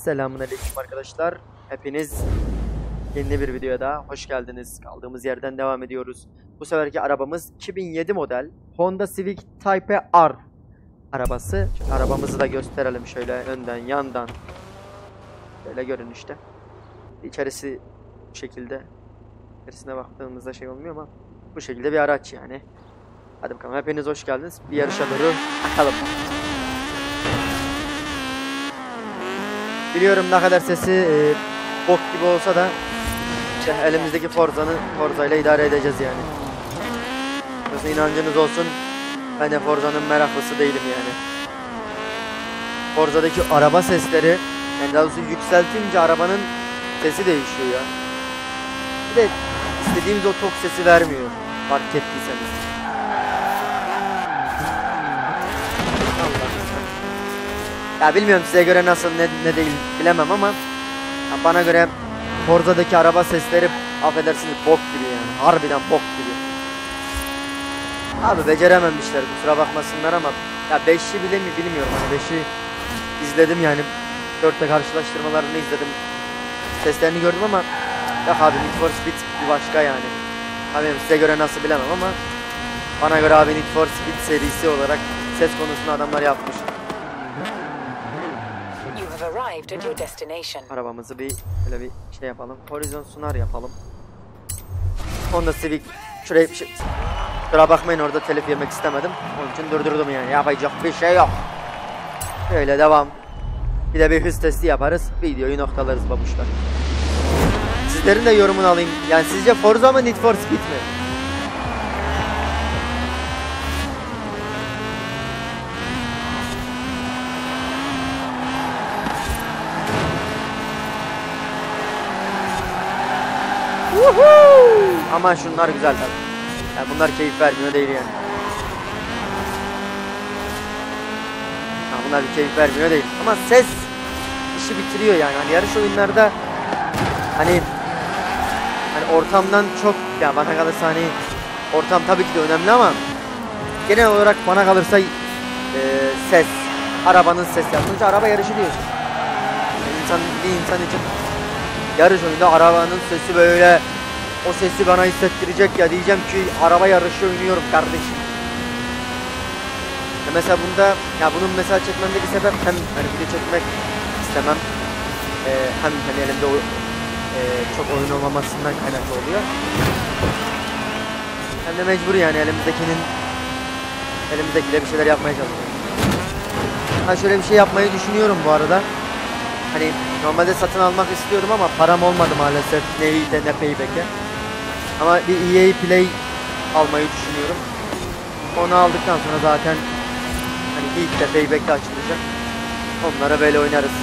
Selamünaleyküm arkadaşlar. Hepiniz yeni bir videoya daha hoş geldiniz. Kaldığımız yerden devam ediyoruz. Bu seferki arabamız 2007 model Honda Civic Type R arabası. Şimdi arabamızı da gösterelim şöyle önden yandan. Böyle görün işte. İçerisi bu şekilde. İçerisine baktığımızda şey olmuyor ama bu şekilde bir araç yani. Hadi bakalım, hepiniz hoş geldiniz. Bir yarışa doğru bakalım. Biliyorum ne kadar sesi bok gibi olsa da işte elimizdeki Forza ile idare edeceğiz yani. Nasıl inancınız olsun, ben de Forza'nın meraklısı değilim yani. Forza'daki araba sesleri, yani daha doğrusu yükseltince arabanın sesi değişiyor ya. Bir de istediğimiz o tok sesi vermiyor, fark ettiyseniz. Ya bilmiyorum size göre nasıl ne değil bilemem ama bana göre Forza'daki araba sesleri affedersiniz bok gibi yani, harbiden bok gibi. Abi becerememişler, kusura bakmasınlar ama ya 5'i bile mi bilmiyorum, hani 5'i izledim yani, 4'te karşılaştırmalarını izledim, seslerini gördüm ama ya abi Need for Speed bir başka yani. Abi size göre nasıl bilemem ama bana göre abi Need for Speed serisi olarak ses konusunu adamlar yapmış. Arabamızı bir böyle bir şey yapalım. Horizon Sunar yapalım. Honda Civic. Şuraya bir şey. Kusura bakmayın, orada telif yemek istemedim. Onun için durdurdum yani. Yapacak bir şey yok. Böyle devam. Bir de bir hız testi yaparız. Videoyu noktalarız babuşlar. Sizlerin de yorumunu alayım. Yani sizce Forza mı Need for Speed mi? Ama şunlar güzel tabii. Yani bunlar keyif vermiyor değil yani. Bunlar bir keyif vermiyor değil. Ama ses işi bitiriyor yani. Hani yarış oyunlarda hani ortamdan çok, yani bana kalırsa hani ortam tabii ki de önemli ama genel olarak bana kalırsa ses, arabanın sesi. Sonuçta araba yarışı diyorsun. Yani bir insan için yarış oyunda arabanın sesi böyle, o sesi bana hissettirecek ya, diyeceğim ki araba yarışı oynuyorum kardeşim. Ya mesela bunda, ya bunun mesela çekmemdeki sebep hem hani video çekmek istemem, hem hani elimde çok oyun olmamasından kaynaklı oluyor. Hem de mecbur yani elimizdekiyle bir şeyler yapmaya çalışıyorum. Ha şöyle bir şey yapmayı düşünüyorum bu arada. Hani normalde satın almak istiyorum ama param olmadı maalesef, ne Heat'e ne Payback'e. Ama bir EA Play almayı düşünüyorum. Onu aldıktan sonra zaten hani Heat'te Payback'te açılacak. Onlara böyle oynarız.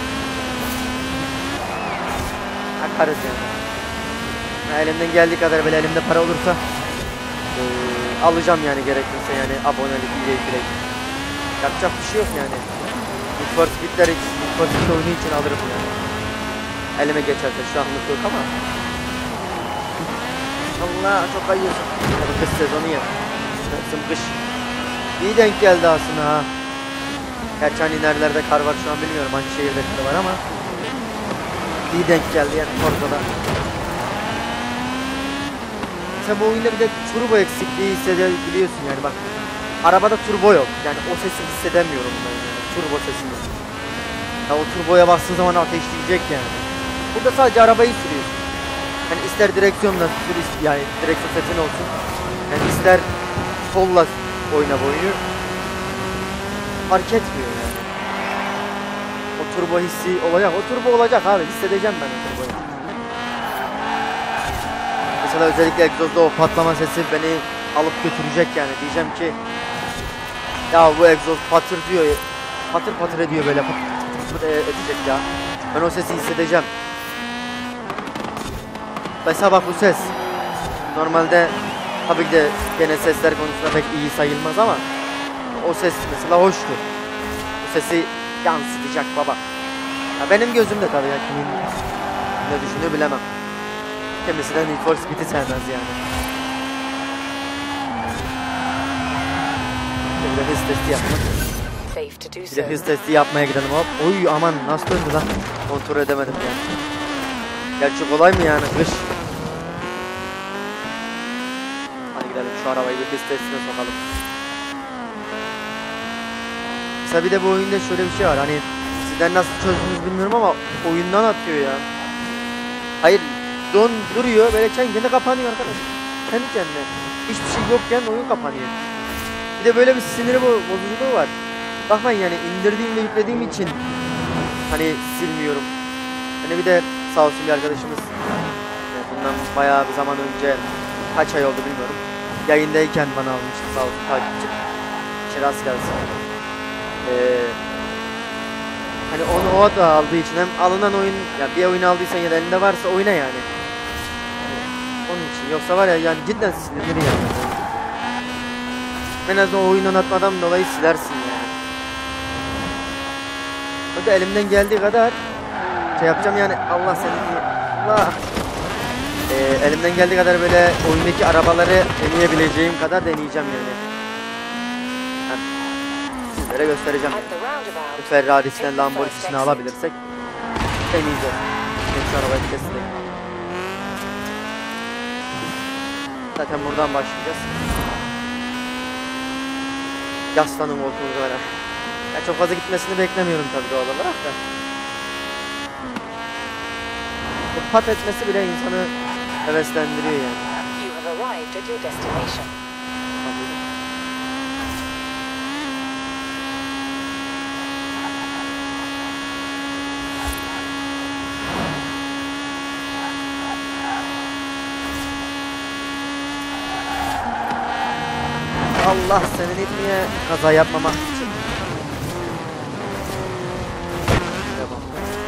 Akarız yani. Elimden geldiği kadar, böyle elimde para olursa alacağım yani, gerekirse yani abonelik EA Play. Yapacak bir şey yok yani. Need for Speed'leri, Need for Speed oyunu için alırım yani. Elime geçerse, şu anlık yok ama. Allah çok kayıyorsun. Yani kış sezonu ya. Nasıl kış. İyi denk geldi aslında ha. Gerçi hani nerelerde kar var şu an bilmiyorum. Hangi şehirde kar var ama iyi denk geldi yani Forza'da. Mesela bu oyunda bir de turbo eksikliği hissedebiliyorsun yani bak. Arabada turbo yok. Yani o sesi hissedemiyorum ben yani. Turbo sesini. Ya o turboya bastığın zaman ateşleyecek yani. Burada sadece arabayı sürüyorsun. Yani ister direksiyonla sür, yani direksiyon setin olsun. Yani ister solla oyna bu oyunu. Fark etmiyor yani. O turbo hissi olacak. O turbo olacak abi. Hissedeceğim ben o turboyu. Mesela özellikle egzozda o patlama sesi beni alıp götürecek yani. Diyeceğim ki ya bu egzoz patır diyor. Patır patır ediyor böyle. Patır edecek ya. Ben o sesi hissedeceğim. Mesela bak bu ses. Normalde tabii ki de gene sesler konusunda pek iyi sayılmaz ama o ses mesela hoştu. Bu sesi yansıtacak baba. Ya benim gözümde tabii ya, kimin ne düşünüyor bilemem. Kimisi de Need for Speed'i sevmez yani. Şimdi hız testi yapmak. safe to do Bir so. de hız testi yapmaya gidelim hop. Oy aman nasıl döndü lan? Kontrol edemedim ya. Gerçi kolay mı yani kış? Hadi gidelim şu arabayı bir hız testine sokalım. Mesela bir de bu oyunda şöyle bir şey var hani sizden nasıl çözdünüz bilmiyorum ama oyundan atıyor ya. Hayır duruyor böyle kendi kendine kapanıyor arkadaş. Kendi kendine. Hiçbir şey yokken oyun kapanıyor. Bir de böyle bir siniri bozuculuğu var. Bakmayın yani indirdiğim ve yüklediğim için hani silmiyorum. Hani bir de sağ olsun bir arkadaşımız bundan bayağı bir zaman önce kaç ay oldu bilmiyorum. Yayındayken bana almıştı sağ olsun takipçi. Şeras gelsin. Hani onu o da aldığı için hem alınan oyun ya bir oyun aldıysan ya da elinde varsa oyna yani. Onun için yoksa var ya yani cidden silinir yani. En azından o oyundan atmadan dolayı silersin yani. O da elimden geldiği kadar şey yapacağım yani Allah seni diye. Allah. Elimden geldiği kadar böyle oyundaki arabaları deneyebileceğim kadar deneyeceğim yani. Sizlere göstereceğim. Ferrari'sinden Lamborghini'sini alabilirsek deneyeceğiz. Şu arabayı kesinlikle. Zaten buradan başlayacağız. Yaslanın koltuğumuza böyle. Ya çok fazla gitmesini beklemiyorum tabii doğal olarak da. Bu pat etmesi bile insanı heveslendiriyor yani. You have arrived at your destination. Allah senin etmeye kaza yapmamak için. Devam.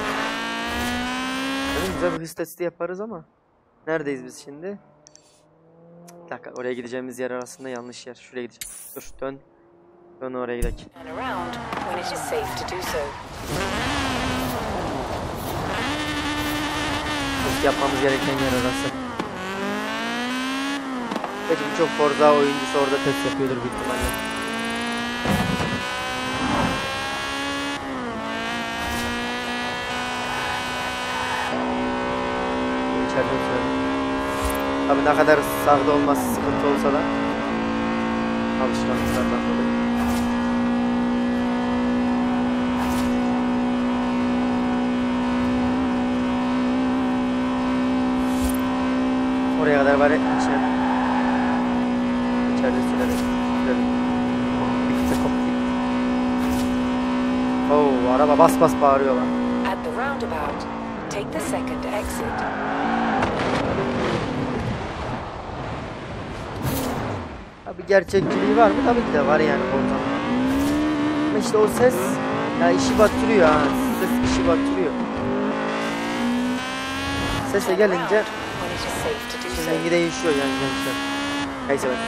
Güzel bir hız testi yaparız ama neredeyiz biz şimdi? Bir dakika oraya gideceğimiz yer arasında yanlış yer. Şuraya gideceğiz. Dur dön. Dön oraya gidelim. And around when it is safe to do so. Test yapmamız gereken yer arası. Belki birçok Forza oyuncusu orada test yapıyordur büyük ihtimalle. İçeride oturuyorum. Tabii ne kadar sağda olması sıkıntı olsa da alışkanlıklardan dolayı. Oraya kadar var içine. İçeride sürelim. Bitti koptu. Oo araba bas bas bağırıyor lan. At the roundabout, take the second exit. Tabii gerçekçiliği var mı? Tabii ki de var yani orada. Ama işte o ses ya işi batırıyor ha. Ses işi batırıyor. Sese gelince rengi değişiyor yani gençler. Neyse ben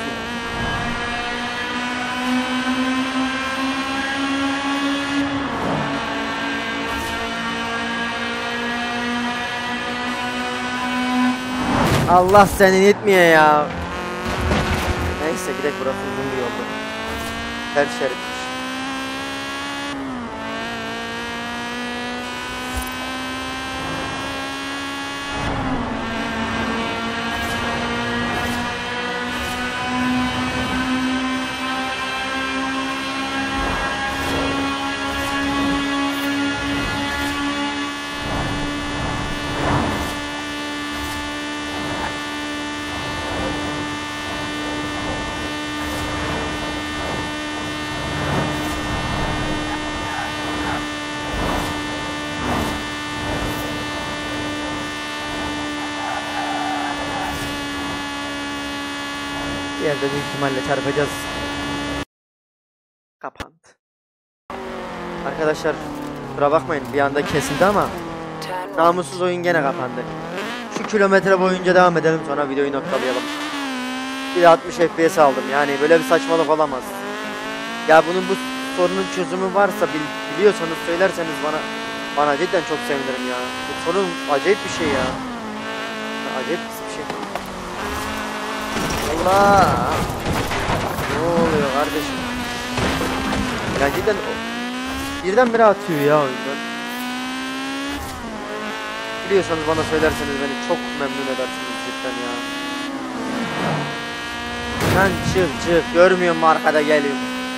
Allah senin etmiyor ya. Neyse gidelim burası uzun bir yolda. Ters şeritmiş. Bir yerde büyük ihtimalle çarpacağız. Kapandı. Arkadaşlar kusura bakmayın bir anda kesildi ama namussuz oyun gene kapandı. Şu kilometre boyunca devam edelim sonra videoyu noktalayalım. Bir de 60 FPS aldım yani böyle bir saçmalık olamaz. Ya bunun bu sorunun çözümü varsa biliyorsanız söylerseniz bana cidden çok sevinirim ya. Bu sorun acayip bir şey ya. Acayip bir şey. Allah! Ne oluyor kardeşim? Ya cidden Birdenbire atıyor ya oyundan. Biliyorsanız bana söylerseniz beni çok memnun edersiniz cidden ya. Lan çık görmüyor musun arkada geliyor.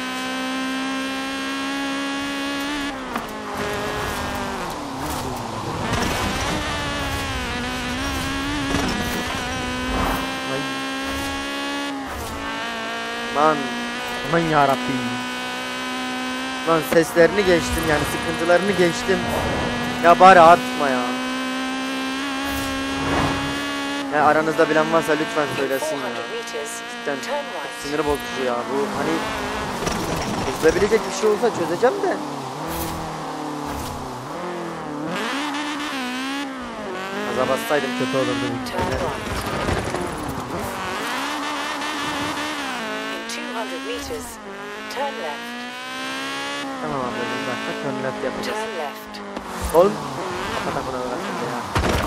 Lan aman yarabbim. Lan seslerini geçtim yani sıkıntılarını geçtim. Ya bari atma ya. Ya aranızda bilen varsa lütfen söylesin ya. 400 meters, Cidden turn right. sinir bozucu ya. Bu hani çözülebilecek bir şey olsa çözeceğim de. Gaza bassaydım kötü olurdu. Turn right. In 200 meters, turn left. Tamam abi bir dakika turn left yapacağız. Turn left. Oğlum kapat buna uğraştım ya.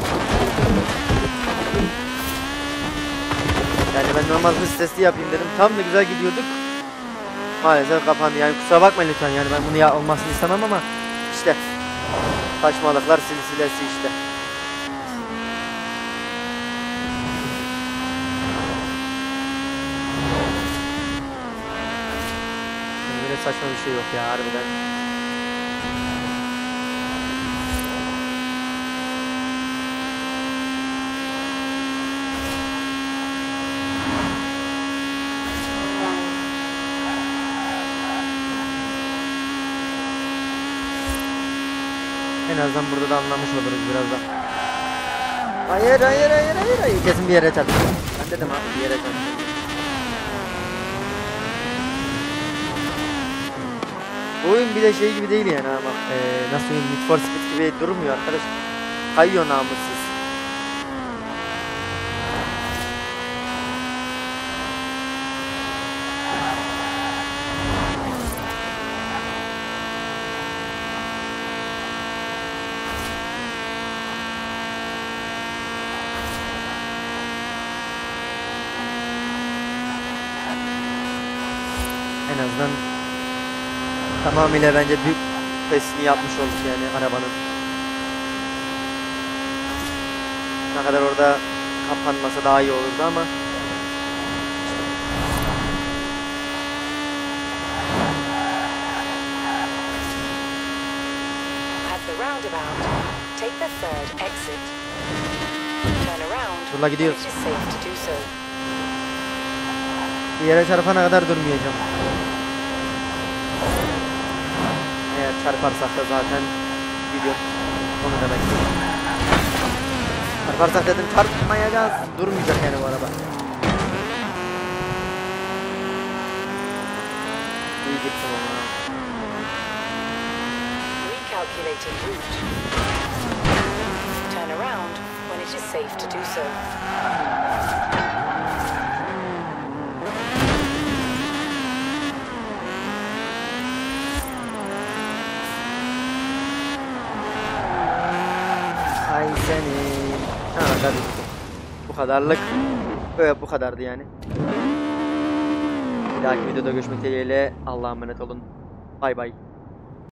Yani ben normal hız testi yapayım dedim. Tam da güzel gidiyorduk. Maalesef kapandı. Yani kusura bakmayın lütfen. Yani ben bunu olmasını istemem ama işte saçmalıklar silsilesi işte. Yani böyle saçma bir şey yok ya harbiden. En azından burada da anlamış oluruz birazdan. Hayır. Kesin bir yere çarptım. Ben dedim abi bir yere çarptım. Bu oyun bir de şey gibi değil yani ama nasıl söyleyeyim Need for Speed gibi durmuyor arkadaş. Kayıyor namussuz. En azından tamamıyla bence büyük testini yapmış olduk yani arabanın. Ne kadar orada kapanmasa daha iyi olurdu ama. At the roundabout, take the third exit. Turn around Yola when gidiyoruz. it is safe to do so. Bir yere çarpana kadar durmayacağım. Eğer çarparsak da zaten gidiyorum. Onu demek istedim. Çarparsak dedim çarpmayacağız. Durmayacak yani bu araba. İyi gittim ama. Recalculating route. Turn around when it is safe to do so. Ay seni. Ha tabii. Bu kadarlık. Bu kadardı yani. Bir dahaki videoda görüşmek dileğiyle. Allah'a emanet olun. Bay bay.